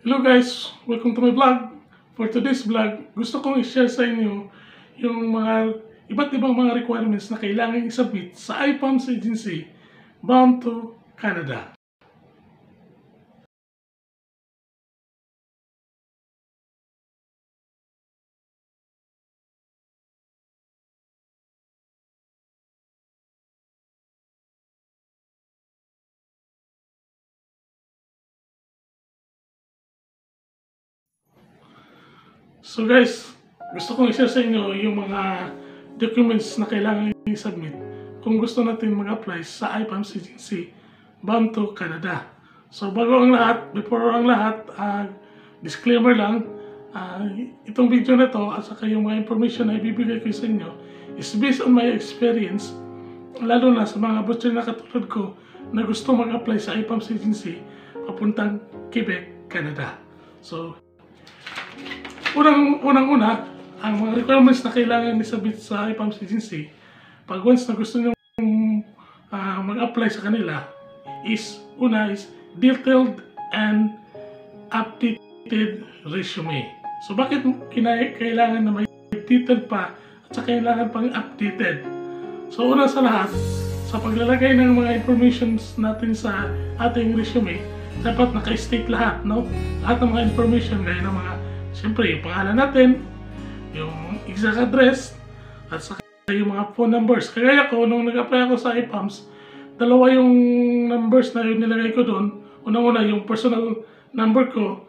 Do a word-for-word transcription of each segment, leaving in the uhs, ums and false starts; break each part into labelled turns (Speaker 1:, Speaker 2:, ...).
Speaker 1: Hello guys! Welcome to my vlog. For today's vlog, gusto kong i-share sa inyo yung mga iba't ibang mga requirements na kailangan i-submit sa I P A M S agency bound to Canada. So guys, gusto kong i-share sa inyo yung mga documents na kailangan i-submit kung gusto natin mag-apply sa I P A M S agency bound to Canada. So bago ang lahat, before ang lahat, uh, disclaimer lang, uh, itong video na to at saka yung mga information na ibibigay ko sa inyo is based on my experience, lalo na sa mga butcher na katulad ko na gusto mag-apply sa I P A M S agency papuntang Quebec, Canada. So Unang, unang-una, ang mga requirements na kailangan i-submit sa I P A M S agency, pag once na gusto nyo uh, mag-apply sa kanila, is, una is detailed and updated resume. So bakit kailangan na may detailed pa at saka kailangan pang updated? So una sa lahat, sa paglalagay ng mga informations natin sa ating resume, dapat naka-state lahat, no? Lahat ng mga information, gaya ng mga siyempre, yung pangalan natin, yung exact address, at saka yung mga phone numbers. Kagaya ko, nung nag-apply ako sa I P A M S, dalawa yung numbers na yung nilagay ko doon. Unang-una, yung personal number ko.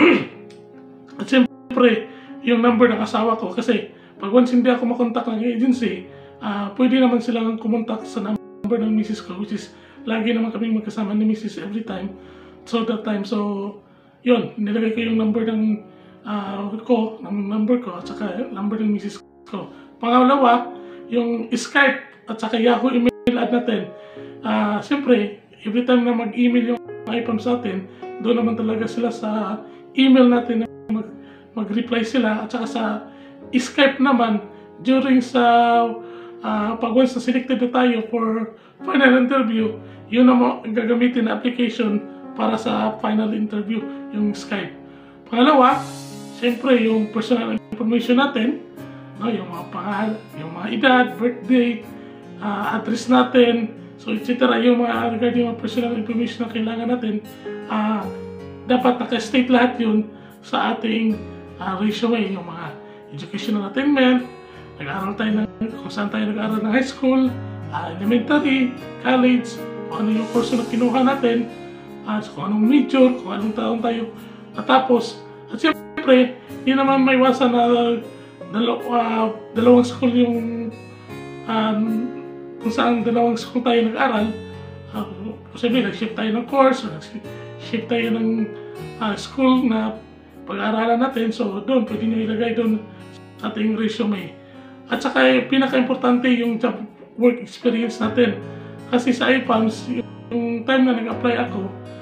Speaker 1: At siyempre, yung number ng asawa ko. Kasi, pag once hindi ako makontak ng agency, uh, pwede naman silang kumontak sa number ng misis ko, which is, lagi naman kaming magkasama ni misis every time. So, that time, so, yun, nilagay ko yung number ng Uh, ko, ng number ko at saka number ng misis ko. Pangalawa, yung Skype at saka Yahoo email ad natin. Uh, Siyempre, every time na mag-email yung I P A M sa atin, doon naman talaga sila sa email natin na mag- mag-reply sila. At saka sa Skype naman, during sa uh, pag once na selected na tayo for final interview, yun naman ang gagamitin na application para sa final interview, yung Skype. Pangalawa, siyempre, yung personal information natin, no, yung mga pangalan, yung mga edad, birthday, uh, address natin, so et cetera. Yung mga regarding mga personal information na kailangan natin, uh, dapat naka-state lahat yun sa ating uh, resume. Yung mga educational attainment, nag-aaral tayo ng, kung saan tayo nag-aaral ng high school, uh, elementary, college, kung ano yung course na kinuha natin, uh, so kung anong major, kung anong taon tayo natapos. At siyempre, hindi naman may iwasan na dalaw, uh, dalawang school yung um, kung saan dalawang school tayo nag-aral. Uh, siyempre, nag-shift tayo ng course, nag-shift tayo ng uh, school na pag-aaralan natin. So, doon, pwede nyo ilagay doon sa ating resume. At saka, pinaka-importante yung job work experience natin. Kasi sa I P A M S, yung time na nag-apply ako,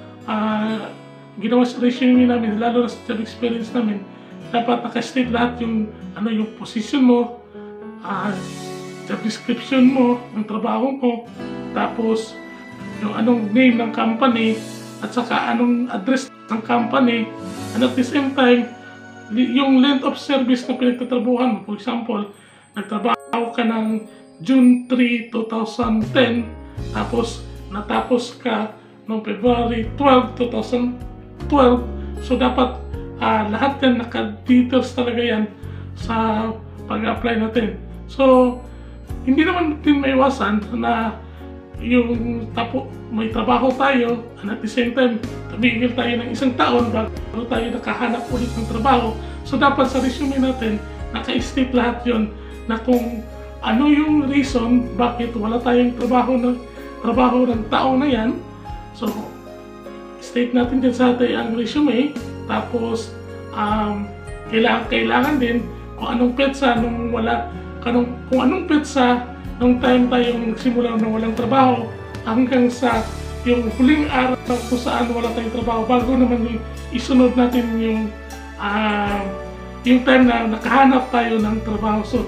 Speaker 1: uh, ginawa sa resume namin, lalo na sa job experience namin, dapat naka-state lahat yung ano yung position mo, uh, job description mo, yung trabaho mo, tapos yung anong name ng company, at saka anong address ng company, and at the same time, yung length of service na pinagtatrabuhan mo. For example, nagtrabaho ka ng June third, twenty ten, tapos natapos ka noong February twelfth, twenty twelve, so dapat uh, lahat yan naka-details talaga yan sa pag-apply natin. So, hindi naman din maiwasan na yung tapo, may trabaho tayo and at the same time, tabigil tayo ng isang taon bago tayo nakahanap ulit ng trabaho. So, dapat sa resume natin, naka-state lahat yon na kung ano yung reason bakit wala tayong trabaho ng, trabaho ng taon na yan. So, state natin din sa atin ang resume, tapos um, kailangan, kailangan din kung anong petsa nung wala, kanong, kung anong petsa nung time tayong nagsimula na walang trabaho hanggang sa yung huling araw kung saan wala tayong trabaho bago naman yung isunod natin yung uh, yung time na nakahanap tayo ng trabaho. So,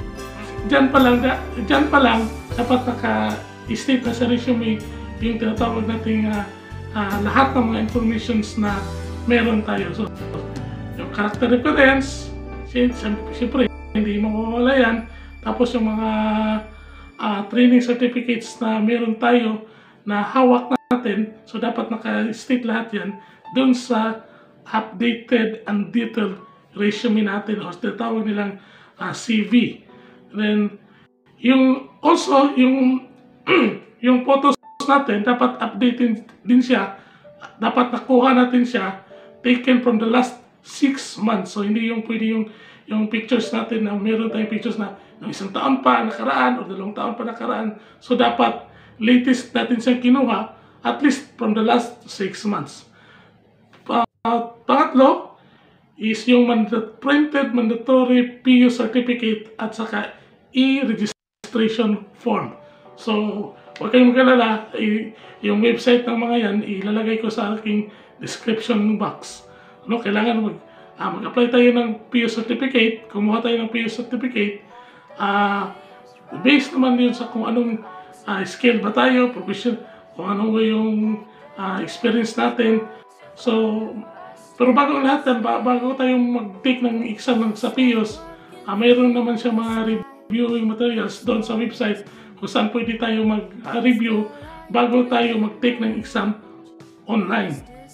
Speaker 1: dyan pa lang, dyan pa lang dapat naka-state na sa resume yung tinatawag nating uh, Uh, lahat ng mga informations na meron tayo. So, yung character reference, siyempre, hindi mo mawala yan. Tapos yung mga uh, training certificates na meron tayo na hawak natin, so dapat naka-state lahat yan dun sa updated and detailed resume natin o tinatawag nilang uh, C V. Then, yung also, yung yung photos natin, dapat updated din siya. Dapat nakuha natin siya taken from the last six months. So, hindi yung pwede yung yung pictures natin na meron tayong pictures na ng isang taon pa nakaraan o dalawang taon pa nakaraan. So, dapat latest natin siyang kinuha at least from the last six months. Uh, pangatlo is yung mandat printed mandatory P U certificate at saka e-registration form. So, huwag kayong mag-alala, yung website ng mga yan, ilalagay ko sa aking description box. Ano, kailangan mag Ah, mag-apply tayo ng P U certificate, kumuha tayo ng P U certificate, ah, based naman yun sa kung anong ah, skill ba tayo, profession, kung anong yung ah, experience natin. So, pero bago ang lahat yan, bago tayo mag-take ng exam ng sa P Us, ah, mayroon naman siya mga reviewing materials doon sa website kung saan pwede tayo mag-review bago tayo mag-take ng exam online.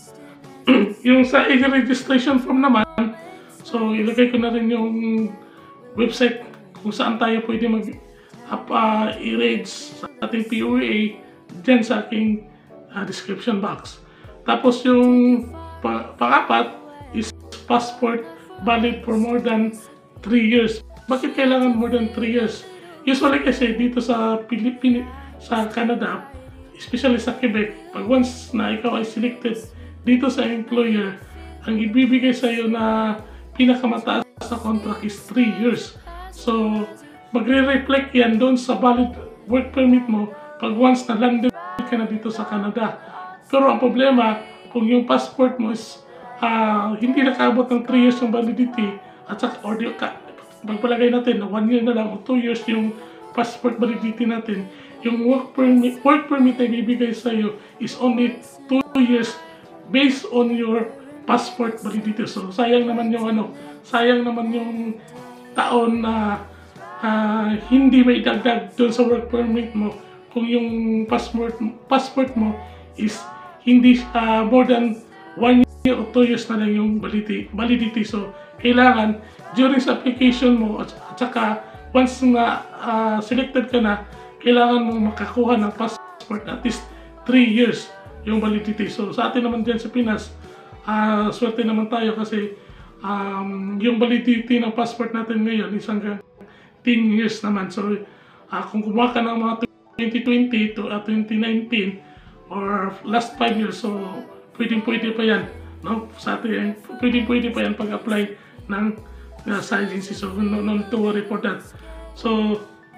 Speaker 1: Yung sa e-registration form naman, so ilagay ko na rin yung website kung saan tayo pwede mag uh, i-rage sa ating P U A dyan sa aking uh, description box. Tapos yung pa pang-apat is passport valid for more than three years. Bakit kailangan more than three years? Usually kasi dito sa Pilipinas, sa Canada, especially sa Quebec, pag once na ikaw ay selected dito sa employer, ang ibibigay sa iyo na pinakamataas sa contract is three years. So, magre-reflect yan doon sa valid work permit mo pag once na landed ka na dito sa Canada. Pero ang problema, kung yung passport mo is uh, hindi nakaabot ng three years yung validity, at saka, or ka, magpalagay natin na one year na lang o two years yung passport validity natin, yung work permit, work permit na ibibigay sa iyo is only two years based on your passport validity. So, sayang naman yung ano, sayang naman yung taon na uh, hindi may dagdag doon sa work permit mo kung yung passport passport mo is hindi uh, more than one year or two years na lang yung validity. validity. So, kailangan during sa application mo at, at saka once na uh, selected ka na, kailangan mo makakuha ng passport at least three years yung validity. So, sa atin naman dyan sa Pinas, uh, swerte naman tayo kasi um, yung validity ng passport natin ngayon is hanggang ten years naman. So, uh, kung kumuha ka ng mga twenty twenty to uh, twenty nineteen or last five years, so pwedeng-pwede pa yan. No? Sa atin, pwedeng-pwede pa yan pag-apply ng uh, sa agency. So, no, no to worry for that. So,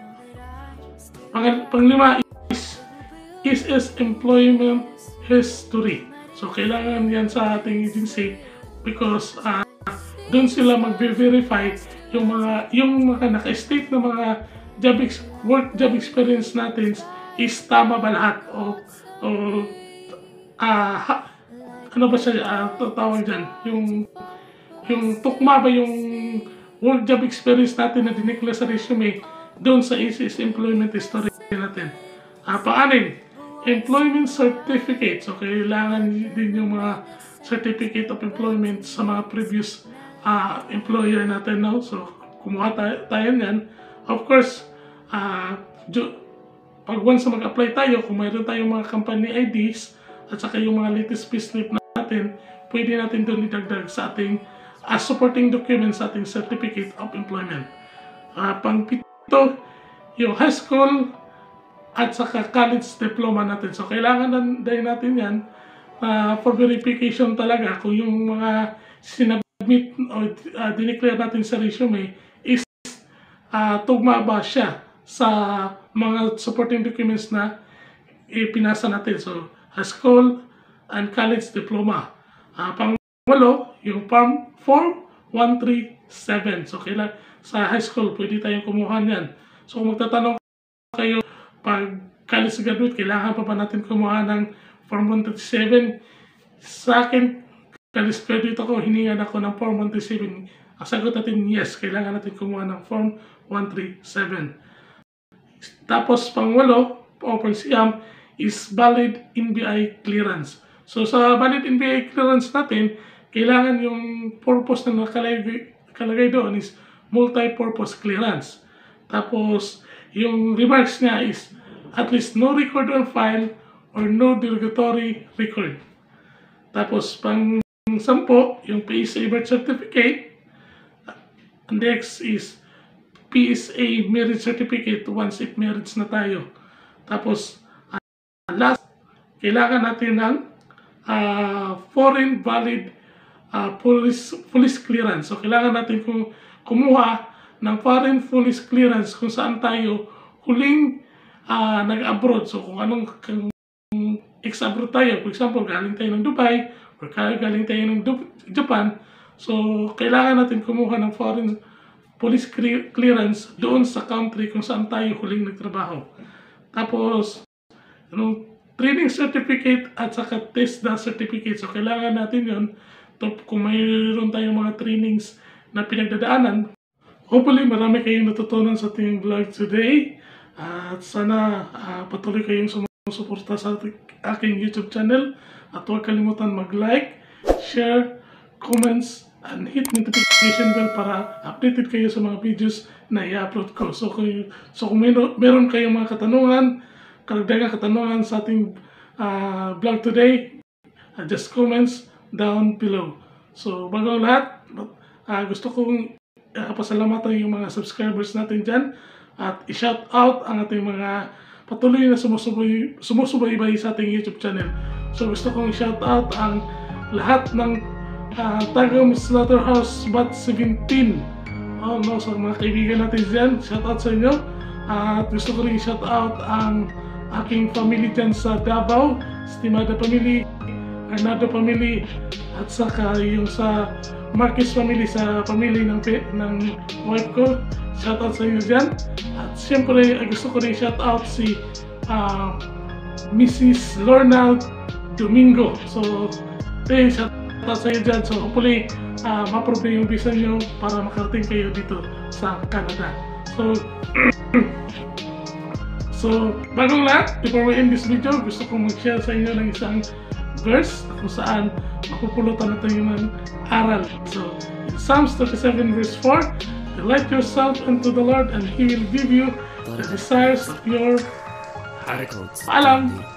Speaker 1: pang panglima is is is employment history. So, kailangan yan sa ating agency because uh, doon sila mag-verify yung mga yung mga naka-state na mga job ex work job experience natin is tama ba lahat o o uh, ha, ano ba siya uh, tawag dyan, yung yung tukma ba yung work job experience natin na dineclare sa resume doon sa is is employment history natin. Uh, pang-anim, employment certificate. So, kailangan din yung mga certificate of employment sa mga previous uh, employer natin. No? So, kumuha tayo, tayo yan. Of course, uh, pag once na mag-apply tayo, kung mayroon tayong mga company I Ds at saka yung mga latest payslip natin, pwede natin doon idagdag sa ating uh, supporting documents sa ating certificate of employment. Uh, pang-pito, yung high school at saka college diploma natin. So, kailangan din natin yan uh, for verification talaga kung yung mga sinabmit o uh, dineclare natin sa resume is uh, tugma ba siya sa mga supporting documents na ipinasa natin. So, high school and college diploma. Uh, pang-walo, yung form, form one three seven. So, kailangan sa high school, pwede tayong kumuha niyan. So, kung magtatanong kayo, pag college graduate, kailangan pa ba natin kumuha ng Form one thirty-seven? Sa akin, ka-despair dito ko, hiningan ako ng Form one thirty-seven. Ang sagot natin, yes, kailangan natin kumuha ng Form one thirty-seven. Tapos, pangwalo, o pang-siyam, is valid N B I clearance. So, sa valid N B I clearance natin, kailangan yung purpose na nakalagay, nakalagay doon is multi-purpose clearance. Tapos, yung remarks niya is at least no record on file or no derogatory record. Tapos, pang sampo, yung P S A birth certificate. Next is P S A marriage certificate once if marriage na tayo. Tapos, uh, last, kailangan natin ng uh, foreign valid uh, police, police clearance. So, kailangan natin kung kumuha ng foreign police clearance kung saan tayo huling uh, nag-abroad. So, kung anong ex-abroad tayo, for example, galing tayo ng Dubai or galing tayo ng Japan, so kailangan natin kumuha ng foreign police clearance doon sa country kung saan tayo huling nagtrabaho. Tapos, yung training certificate at saka TESDA certificate. So, kailangan natin yun to, kung mayroon tayong mga trainings na pinagdadaanan. Hopefully, marami kayong natutunan sa ating vlog today. At sana uh, patuloy kayong sumusuporta sa aking YouTube channel. At huwag kalimutan mag-like, share, comments, and hit notification bell para updated kayo sa mga videos na i-upload ko. So, kung, so kung meron, meron kayong mga katanungan, karagdagang katanungan sa ating uh, vlog today, uh, just comments down below. So, bago ang lahat, uh, gusto kong uh, pasalamatan yung mga subscribers natin dyan at i-shout out ang ating mga patuloy na sumusubay, sumusubaybay sa ating YouTube channel. So, gusto kong i-shout out ang lahat ng uh, Tagum Slaughterhouse Bat seventeen. Oh, no, sa mga kaibigan natin dyan, shout out sa inyo. Uh, at gusto ko rin i-shout out ang aking family dyan sa Davao, Estimada Family, Arnado Family, at saka yung sa Marquez Family, sa family ng, ng wife ko. Shout out sa inyo dyan. At siyempre, gusto ko rin shout out si uh, Missus Lorna Domingo. So, eh, shout out sa inyo dyan. So, hopefully, uh, ma-approve yung visa nyo para makarating kayo dito sa Canada. So, so, bagong lahat, before we end this video, gusto kong mag-share sa inyo ng isang verse kung saan mapupulutan natin yung aral. So, in Psalms thirty-seven verse four, delight yourself unto the Lord and He will give you the desires of your heart. Paalam!